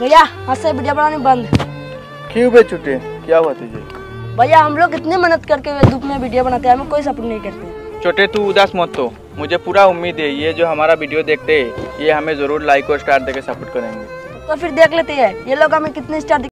भैया आज से वीडियो बनानी बंद। क्यों बे छुट्टे, क्या हुआ तुझे? भैया हम लोग कितनी मेहनत करके धूप में वीडियो बनाते हैं, हमें कोई सपोर्ट नहीं करते। छोटे तू उदास मत हो, मुझे पूरा उम्मीद है ये जो हमारा वीडियो देखते हैं ये हमें जरूर लाइक और स्टार देके सपोर्ट करेंगे। तो फिर देख लेते हैं ये लोग हमें कितने स्टार